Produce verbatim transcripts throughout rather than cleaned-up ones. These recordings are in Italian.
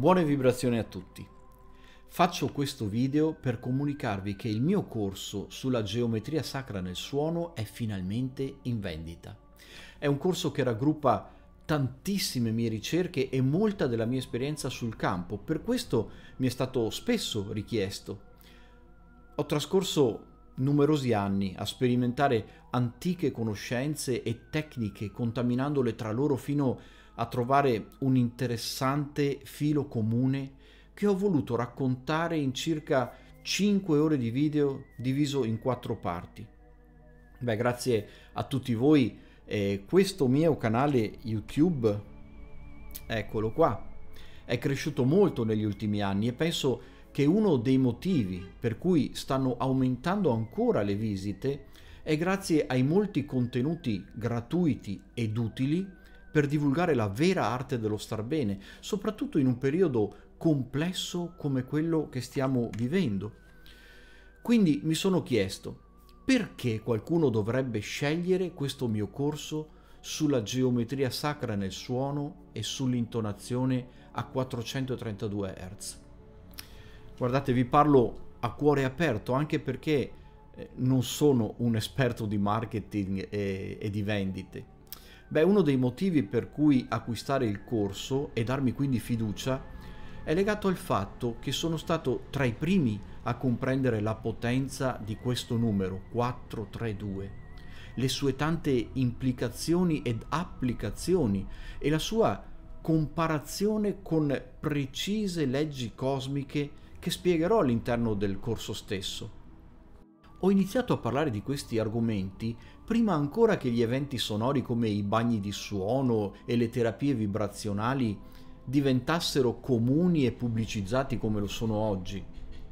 Buone vibrazioni a tutti. Faccio questo video per comunicarvi che il mio corso sulla geometria sacra nel suono è finalmente in vendita. È un corso che raggruppa tantissime mie ricerche e molta della mia esperienza sul campo, per questo mi è stato spesso richiesto. Ho trascorso numerosi anni a sperimentare antiche conoscenze e tecniche, contaminandole tra loro fino a trovare un interessante filo comune che ho voluto raccontare in circa cinque ore di video diviso in quattro parti. Beh, grazie a tutti voi, eh, questo mio canale YouTube, eccolo qua, è cresciuto molto negli ultimi anni e penso che uno dei motivi per cui stanno aumentando ancora le visite è grazie ai molti contenuti gratuiti ed utili per divulgare la vera arte dello star bene, soprattutto in un periodo complesso come quello che stiamo vivendo. Quindi mi sono chiesto, perché qualcuno dovrebbe scegliere questo mio corso sulla geometria sacra nel suono e sull'intonazione a quattrocentotrentadue hertz? Guardate, vi parlo a cuore aperto, anche perché non sono un esperto di marketing e, e di vendite. Beh, uno dei motivi per cui acquistare il corso e darmi quindi fiducia è legato al fatto che sono stato tra i primi a comprendere la potenza di questo numero quattrocentotrentadue, le sue tante implicazioni ed applicazioni e la sua comparazione con precise leggi cosmiche che spiegherò all'interno del corso stesso. Ho iniziato a parlare di questi argomenti prima ancora che gli eventi sonori come i bagni di suono e le terapie vibrazionali diventassero comuni e pubblicizzati come lo sono oggi.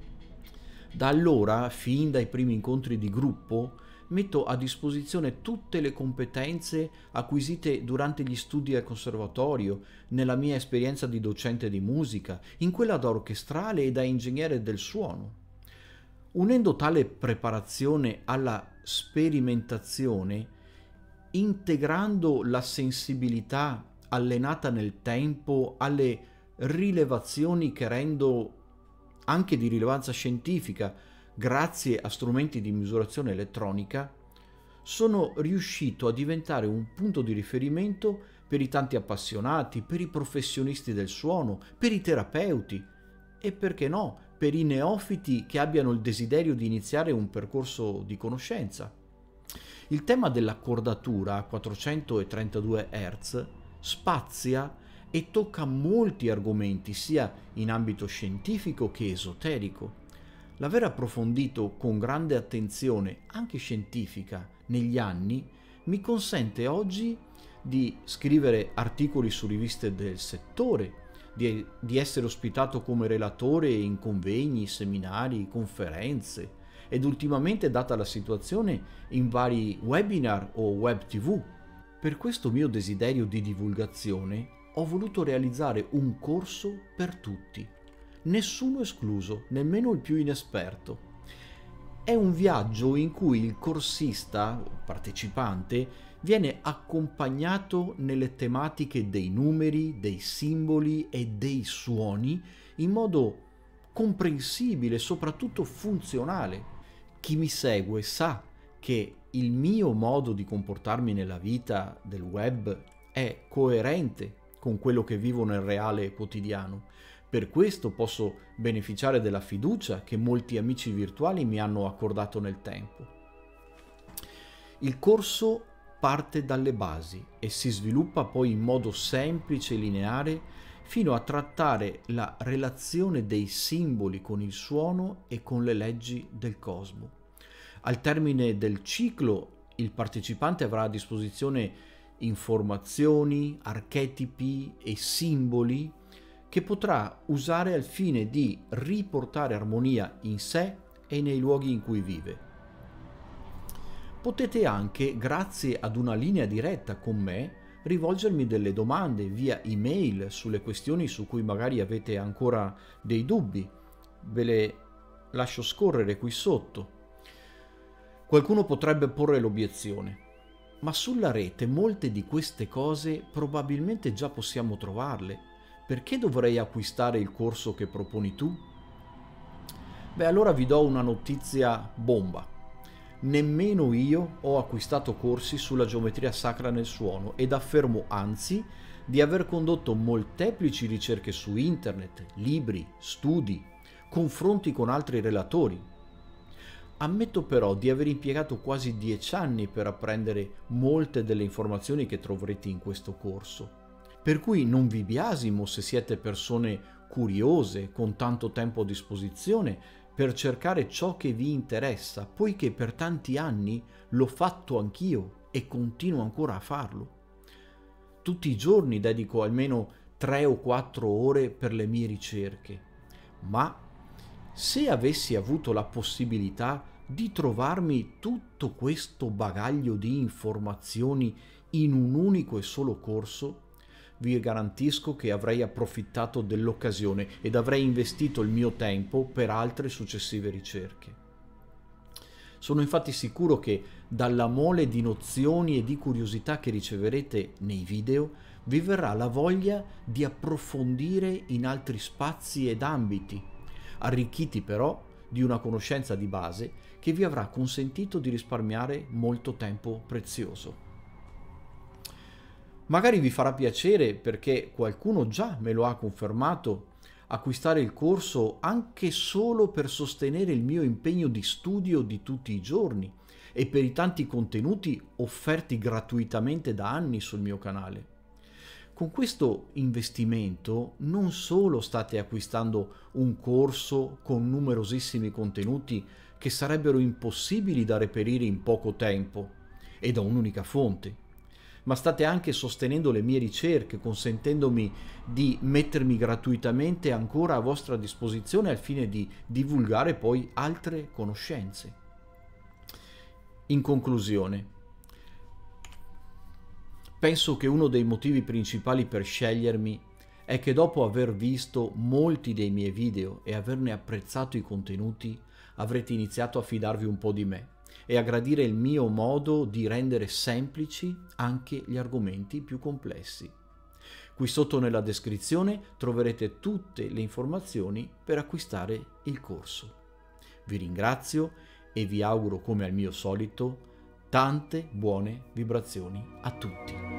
Da allora, fin dai primi incontri di gruppo, metto a disposizione tutte le competenze acquisite durante gli studi al conservatorio, nella mia esperienza di docente di musica, in quella da orchestrale e da ingegnere del suono. Unendo tale preparazione alla sperimentazione, integrando la sensibilità allenata nel tempo alle rilevazioni che rendo anche di rilevanza scientifica grazie a strumenti di misurazione elettronica, sono riuscito a diventare un punto di riferimento per i tanti appassionati, per i professionisti del suono, per i terapeuti e, perché no, per i neofiti che abbiano il desiderio di iniziare un percorso di conoscenza. Il tema dell'accordatura a quattrocentotrentadue hertz spazia e tocca molti argomenti, sia in ambito scientifico che esoterico. L'aver approfondito con grande attenzione, anche scientifica, negli anni, mi consente oggi di scrivere articoli su riviste del settore, Di, di essere ospitato come relatore in convegni, seminari, conferenze ed ultimamente, data la situazione, in vari webinar o web tv. Per questo mio desiderio di divulgazione ho voluto realizzare un corso per tutti, nessuno escluso, nemmeno il più inesperto. È un viaggio in cui il corsista, o partecipante, viene accompagnato nelle tematiche dei numeri, dei simboli e dei suoni in modo comprensibile e soprattutto funzionale. Chi mi segue sa che il mio modo di comportarmi nella vita del web è coerente con quello che vivo nel reale quotidiano. Per questo posso beneficiare della fiducia che molti amici virtuali mi hanno accordato nel tempo. Il corso parte dalle basi e si sviluppa poi in modo semplice e lineare fino a trattare la relazione dei simboli con il suono e con le leggi del cosmo. Al termine del ciclo, il partecipante avrà a disposizione informazioni, archetipi e simboli che potrà usare al fine di riportare armonia in sé e nei luoghi in cui vive. Potete anche, grazie ad una linea diretta con me, rivolgermi delle domande via email sulle questioni su cui magari avete ancora dei dubbi. Ve le lascio scorrere qui sotto. Qualcuno potrebbe porre l'obiezione: ma sulla rete molte di queste cose probabilmente già possiamo trovarle. perché dovrei acquistare il corso che proponi tu? Beh, allora vi do una notizia bomba. Nemmeno io ho acquistato corsi sulla geometria sacra nel suono ed affermo anzi di aver condotto molteplici ricerche su internet, libri, studi, confronti con altri relatori. Ammetto però di aver impiegato quasi dieci anni per apprendere molte delle informazioni che troverete in questo corso. Per cui non vi biasimo se siete persone curiose, con tanto tempo a disposizione, per cercare ciò che vi interessa, poiché per tanti anni l'ho fatto anch'io e continuo ancora a farlo. Tutti i giorni dedico almeno tre o quattro ore per le mie ricerche, ma se avessi avuto la possibilità di trovarmi tutto questo bagaglio di informazioni in un unico e solo corso, vi garantisco che avrei approfittato dell'occasione ed avrei investito il mio tempo per altre successive ricerche. Sono infatti sicuro che dalla mole di nozioni e di curiosità che riceverete nei video vi verrà la voglia di approfondire in altri spazi ed ambiti, arricchiti però di una conoscenza di base che vi avrà consentito di risparmiare molto tempo prezioso. Magari vi farà piacere, perché qualcuno già me lo ha confermato, acquistare il corso anche solo per sostenere il mio impegno di studio di tutti i giorni e per i tanti contenuti offerti gratuitamente da anni sul mio canale. Con questo investimento non solo state acquistando un corso con numerosissimi contenuti che sarebbero impossibili da reperire in poco tempo e da un'unica fonte, ma state anche sostenendo le mie ricerche, consentendomi di mettermi gratuitamente ancora a vostra disposizione al fine di divulgare poi altre conoscenze. In conclusione, penso che uno dei motivi principali per scegliermi è che dopo aver visto molti dei miei video e averne apprezzato i contenuti, avrete iniziato a fidarvi un po' di me e a gradire il mio modo di rendere semplici anche gli argomenti più complessi. Qui sotto nella descrizione troverete tutte le informazioni per acquistare il corso. Vi ringrazio e vi auguro, come al mio solito, tante buone vibrazioni a tutti.